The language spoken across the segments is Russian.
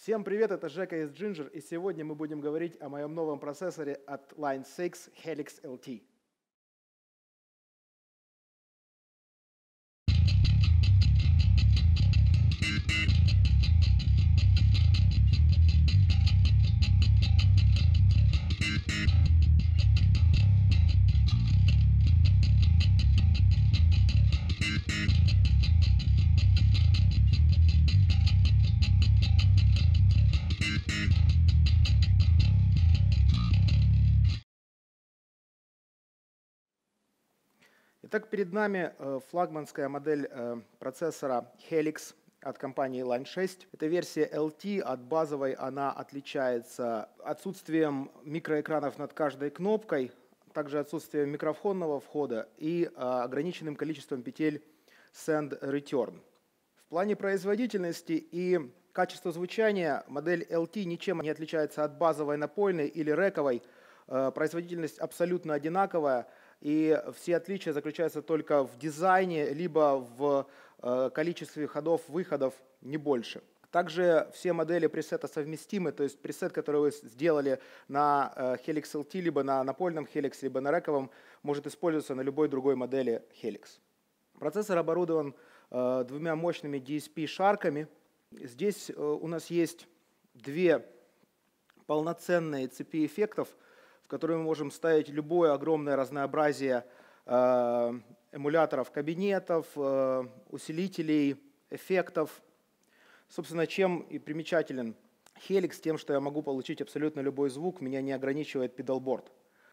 Всем привет, это Жека из Ginger, и сегодня мы будем говорить о моем новом процессоре от Line 6 Helix LT. Итак, перед нами флагманская модель процессора Helix от компании Line 6. Это версия LT, от базовой она отличается отсутствием микроэкранов над каждой кнопкой, также отсутствием микрофонного входа и ограниченным количеством петель Send-Return. В плане производительности и качества звучания модель LT ничем не отличается от базовой напольной или рэковой. Производительность абсолютно одинаковая. И все отличия заключаются только в дизайне, либо в количестве ходов-выходов, не больше. Также все модели пресета совместимы, то есть пресет, который вы сделали на Helix LT, либо на напольном Helix, либо на рэковом, может использоваться на любой другой модели Helix. Процессор оборудован двумя мощными DSP-шарками. Здесь у нас есть две полноценные цепи эффектов, в которые мы можем ставить любое огромное разнообразие эмуляторов кабинетов, усилителей, эффектов. Собственно, чем и примечателен Helix, тем, что я могу получить абсолютно любой звук, меня не ограничивает педалборд.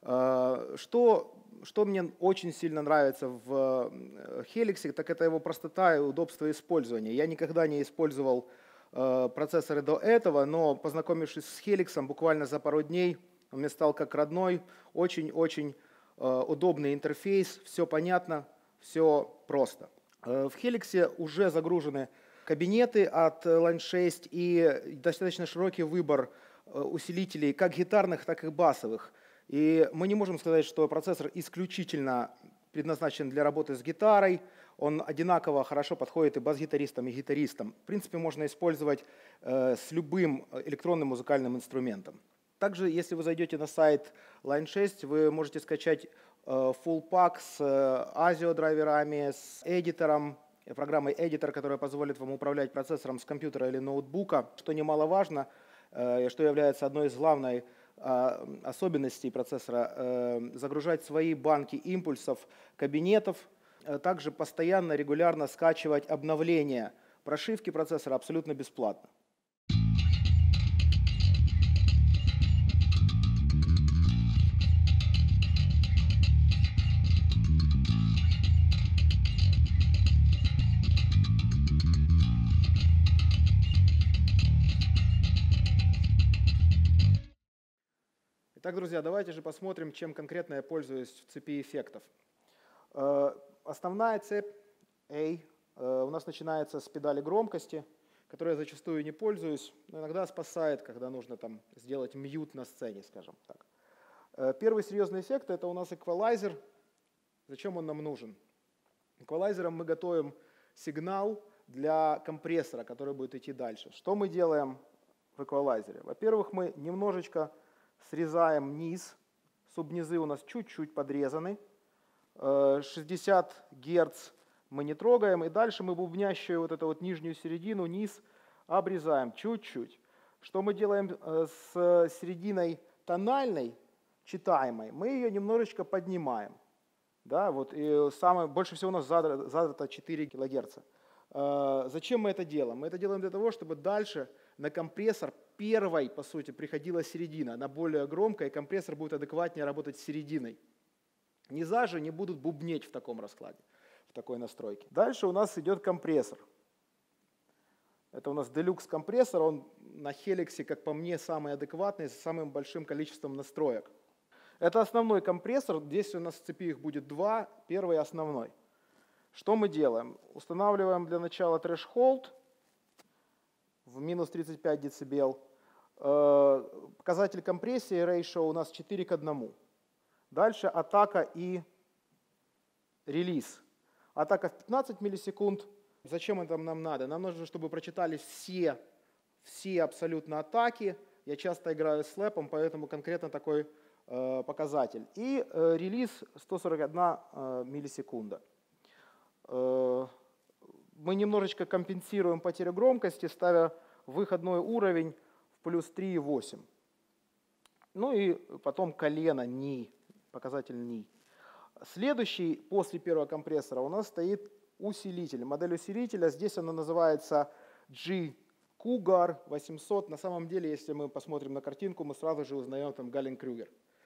Что мне очень сильно нравится в Helix, так это его простота и удобство использования. Я никогда не использовал процессоры до этого, но познакомившись с Helix буквально за пару дней, он мне стал как родной, очень-очень удобный интерфейс, все понятно, все просто. В Helix уже загружены кабинеты от Line 6 и достаточно широкий выбор усилителей, как гитарных, так и басовых. И мы не можем сказать, что процессор исключительно предназначен для работы с гитарой. Он одинаково хорошо подходит и бас-гитаристам, и гитаристам. В принципе, можно использовать с любым электронным музыкальным инструментом. Также, если вы зайдете на сайт Line 6, вы можете скачать full pack с ASIO драйверами, с эдитором, программой Editor, которая позволит вам управлять процессором с компьютера или ноутбука. Что немаловажно, что является одной из главных особенностей процессора, загружать свои банки импульсов кабинетов, также постоянно, регулярно скачивать обновления прошивки процессора абсолютно бесплатно. Итак, друзья, давайте же посмотрим, чем конкретно я пользуюсь в цепи эффектов. Основная цепь A у нас начинается с педали громкости, которой я зачастую не пользуюсь, но иногда спасает, когда нужно там сделать мьют на сцене, скажем так. Первый серьезный эффект — это у нас эквалайзер. Зачем он нам нужен? Эквалайзером мы готовим сигнал для компрессора, который будет идти дальше. Что мы делаем в эквалайзере? Во-первых, мы немножечко срезаем низ, субнизы у нас чуть-чуть подрезаны, 60 Гц мы не трогаем, и дальше мы бубнящую вот эту вот нижнюю середину, низ, обрезаем чуть-чуть. Что мы делаем с серединой тональной, читаемой? Мы ее немножечко поднимаем. Да, вот, и больше всего у нас задрато 4 кГц. Зачем мы это делаем? Мы это делаем для того, чтобы дальше на компрессор первой, по сути, приходила середина. Она более громкая, и компрессор будет адекватнее работать с серединой. Низа же не будут бубнеть в таком раскладе, в такой настройке. Дальше у нас идет компрессор. Это у нас Deluxe компрессор, он на Helix, как по мне, самый адекватный, с самым большим количеством настроек. Это основной компрессор, здесь у нас в цепи их будет два, первый основной. Что мы делаем? Устанавливаем для начала threshold в минус 35 дБ. Показатель компрессии, ratio у нас 4 к 1. Дальше атака и релиз. Атака в 15 миллисекунд. Зачем это нам надо? Нам нужно, чтобы прочитались все все абсолютно атаки. Я часто играю с слэпом, поэтому конкретно такой показатель. И релиз 141 миллисекунда. Мы немножечко компенсируем потерю громкости, ставя выходной уровень в плюс 3,8. Ну и потом колено, ни, показатель ни. Следующий после первого компрессора у нас стоит усилитель. Модель усилителя, здесь она называется G-Cougar 800. На самом деле, если мы посмотрим на картинку, мы сразу же узнаем там Галлен-Крюгер.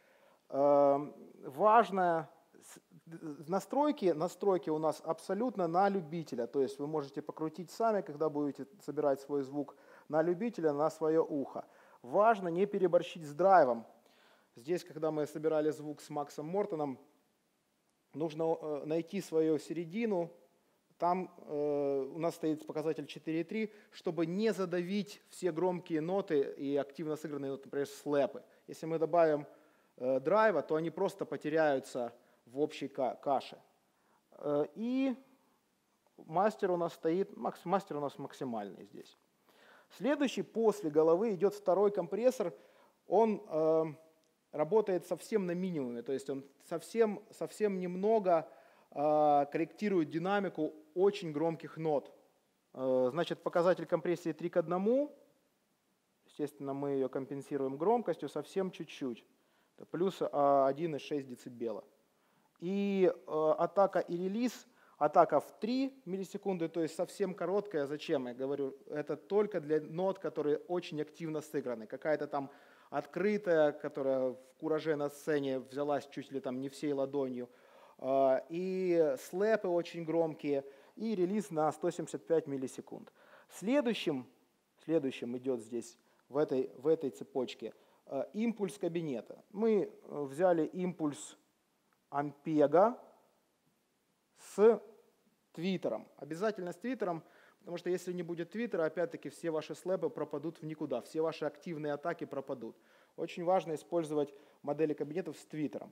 Важно, настройки у нас абсолютно на любителя. То есть вы можете покрутить сами, когда будете собирать свой звук, на любителя, на свое ухо. Важно не переборщить с драйвом. Здесь, когда мы собирали звук с Максом Мортоном, нужно найти свою середину. Там у нас стоит показатель 4,3, чтобы не задавить все громкие ноты и активно сыгранные ноты, например, слэпы. Если мы добавим драйва, то они просто потеряются в общей каше. И мастер у нас стоит, мастер у нас максимальный здесь. Следующий после головы идет второй компрессор. Он работает совсем на минимуме, то есть он совсем немного корректирует динамику очень громких нот. Значит, показатель компрессии 3:1. Естественно, мы ее компенсируем громкостью совсем чуть-чуть. Это плюс 1,6 дБ. И атака и релиз. Атака в 3 миллисекунды, то есть совсем короткая. Зачем? Я говорю, это только для нот, которые очень активно сыграны. Какая-то там открытая, которая в кураже на сцене взялась чуть ли там не всей ладонью. И слэпы очень громкие. И релиз на 175 миллисекунд. Следующим идет здесь, в этой цепочке, импульс кабинета. Мы взяли импульс Ампега с твиттером. Обязательно с твиттером, потому что если не будет твиттера, опять-таки все ваши слэпы пропадут в никуда, все ваши активные атаки пропадут. Очень важно использовать модели кабинетов с твиттером.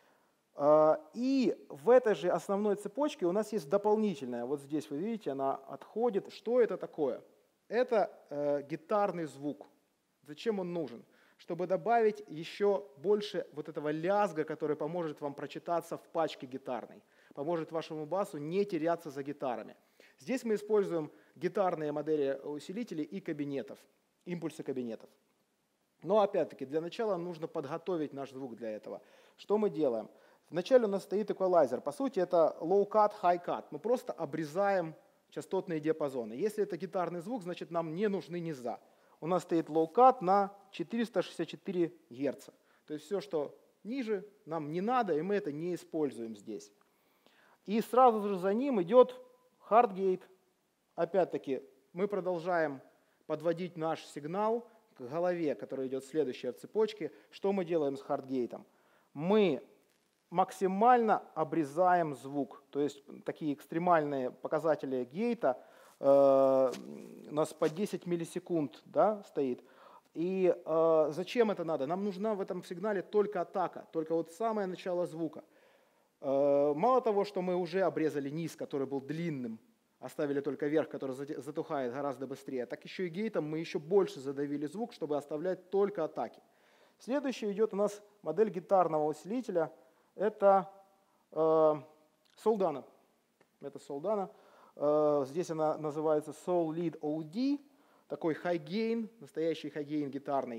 И в этой же основной цепочке у нас есть дополнительная. Вот здесь вы видите, она отходит. Что это такое? Это гитарный звук. Зачем он нужен? Чтобы добавить еще больше вот этого лязга, который поможет вам прочитаться в пачке гитарной, поможет вашему басу не теряться за гитарами. Здесь мы используем гитарные модели усилителей и кабинетов, импульсы кабинетов. Но опять-таки для начала нужно подготовить наш звук для этого. Что мы делаем? Вначале у нас стоит эквалайзер. По сути это low-cut, high-cut. Мы просто обрезаем частотные диапазоны. Если это гитарный звук, значит нам не нужны низа. У нас стоит low-cut на 464 Гц. То есть все, что ниже, нам не надо, и мы это не используем здесь. И сразу же за ним идет hardgate. Опять-таки мы продолжаем подводить наш сигнал к голове, который идет следующая в цепочке. Что мы делаем с hardgate? Мы максимально обрезаем звук. То есть такие экстремальные показатели гейта у нас по 10 миллисекунд, да, стоит. И зачем это надо? Нам нужна в этом сигнале только атака, только вот самое начало звука. Мало того, что мы уже обрезали низ, который был длинным, оставили только верх, который затухает гораздо быстрее, так еще и гейтом мы еще больше задавили звук, чтобы оставлять только атаки. Следующий идет у нас модель гитарного усилителя. Это Soldana. Это Soldana. Здесь она называется Soul Lead OD. Такой high-gain, настоящий high-gain гитарный.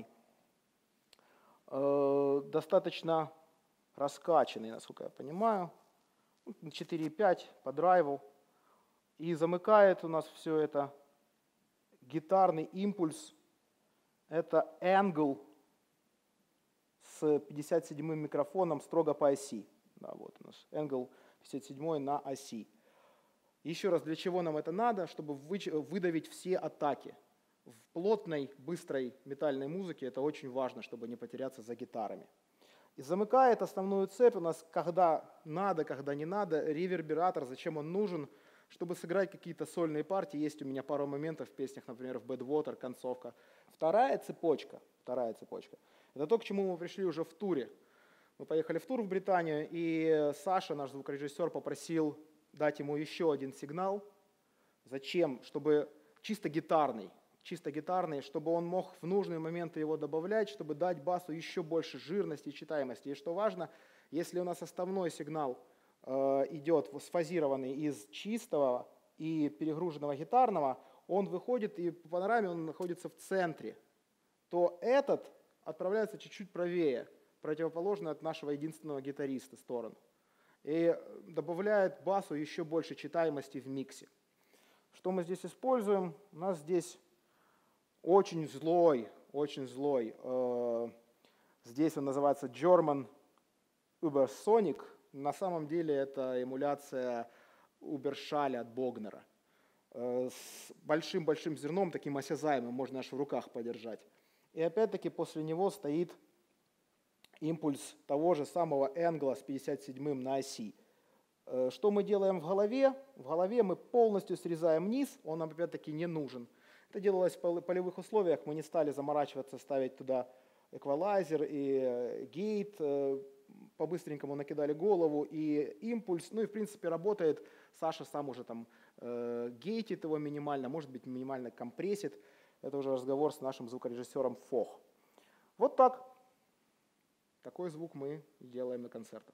Достаточно раскачанный, насколько я понимаю. 4,5 по драйву. И замыкает у нас все это гитарный импульс. Это Angle с 57-м микрофоном строго по оси. Да, вот у нас Angle 57 на оси. Еще раз, для чего нам это надо? Чтобы выдавить все атаки. В плотной, быстрой метальной музыке это очень важно, чтобы не потеряться за гитарами. И замыкает основную цепь у нас, когда надо, когда не надо, ревербератор. Зачем он нужен? Чтобы сыграть какие-то сольные партии. Есть у меня пару моментов в песнях, например, в Badwater, концовка. Вторая цепочка, это то, к чему мы пришли уже в туре. Мы поехали в тур в Британию, и Саша, наш звукорежиссер, попросил дать ему еще один сигнал. Зачем? Чтобы чисто гитарный, чисто гитарный, чтобы он мог в нужные моменты его добавлять, чтобы дать басу еще больше жирности и читаемости. И что важно, если у нас основной сигнал идет сфазированный из чистого и перегруженного гитарного, он выходит, и по панораме он находится в центре, то этот отправляется чуть-чуть правее, противоположно от нашего единственного гитариста сторону. И добавляет басу еще больше читаемости в миксе. Что мы здесь используем? У нас здесь очень злой. Здесь он называется German Ubersonic. На самом деле это эмуляция Убершаля от Богнера. С большим-большим зерном, таким осязаемым, можно аж в руках подержать. И опять-таки после него стоит импульс того же самого Энгла с 57-м на оси. Что мы делаем в голове? В голове мы полностью срезаем низ, он нам опять-таки не нужен. Это делалось в полевых условиях, мы не стали заморачиваться, ставить туда эквалайзер и гейт, по-быстренькому накидали голову и импульс, ну и в принципе работает. Саша сам уже там гейтит его минимально, может быть минимально компрессит. Это уже разговор с нашим звукорежиссером Фох. Вот так. Такой звук мы делаем на концертах.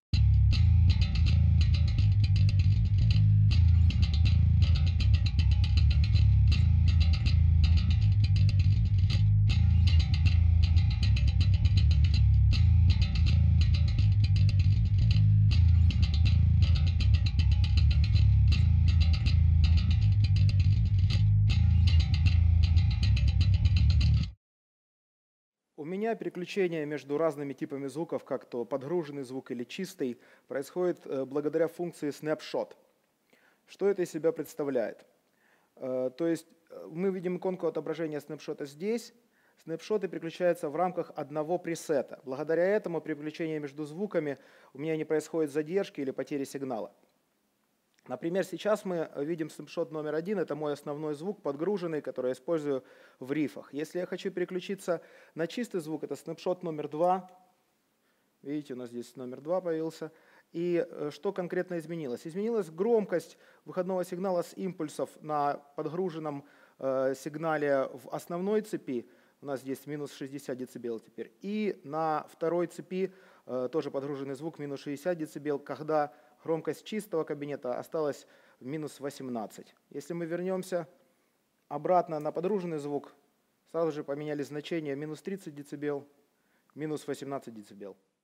У меня переключение между разными типами звуков, как то подгруженный звук или чистый, происходит благодаря функции Snapshot. Что это из себя представляет? То есть мы видим иконку отображения снапшота здесь. Снапшоты переключаются в рамках одного пресета. Благодаря этому при переключении между звуками у меня не происходит задержки или потери сигнала. Например, сейчас мы видим снапшот номер 1, это мой основной звук, подгруженный, который я использую в рифах. Если я хочу переключиться на чистый звук, это снапшот номер 2. Видите, у нас здесь номер 2 появился. И что конкретно изменилось? Изменилась громкость выходного сигнала с импульсов на подгруженном сигнале в основной цепи. У нас здесь минус 60 дБ теперь. И на второй цепи тоже подгруженный звук минус 60 дБ, когда громкость чистого кабинета осталась в минус 18. Если мы вернемся обратно на подгруженный звук, сразу же поменялись значения минус 30 дБ, минус 18 дБ.